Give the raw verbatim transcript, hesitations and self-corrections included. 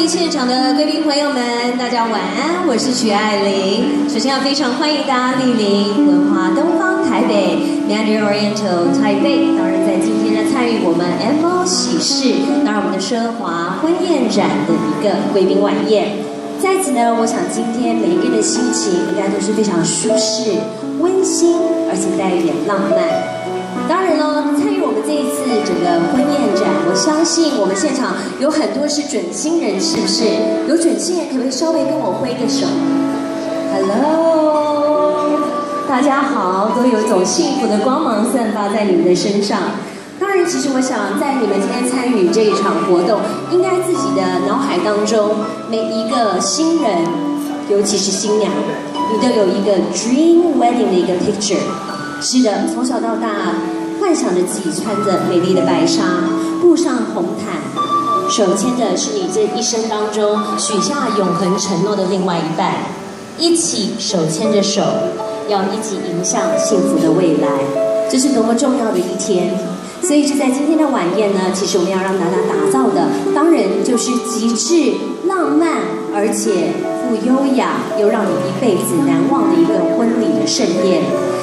迎现场的贵宾朋友们，大家晚安，我是许爱玲。首先要非常欢迎大家莅临文华东方台北 Mandarin Oriental 台北，当然在今天呢参与我们 M O 喜事，当然我们的奢华婚宴展的一个贵宾晚宴。在此呢，我想今天每一个人的心情应该都是非常舒适、温馨，而且带一点浪漫。当然了，参与我们这一次整个婚宴展，我相信我们现场有很多是准新人，是不是？有准新人，可不可以稍微跟我挥个手 ？Hello， 大家好，都有一种幸福的光芒散发在你们的身上。当然，其实我想，在你们今天参与这一场活动，应该自己的脑海当中，每一个新人，尤其是新娘，你都有一个 dream wedding 的一个 picture。是的，从小到大，幻想着自己穿着美丽的白纱，步上红毯，手牵着是你这一生当中许下永恒承诺的另外一半，一起手牵着手，要一起迎向幸福的未来。这是多么重要的一天！所以就在今天的晚宴呢，其实我们要让大家打造的，当然就是极致浪漫，而且富优雅，又让你一辈子难忘的一个婚礼的盛宴。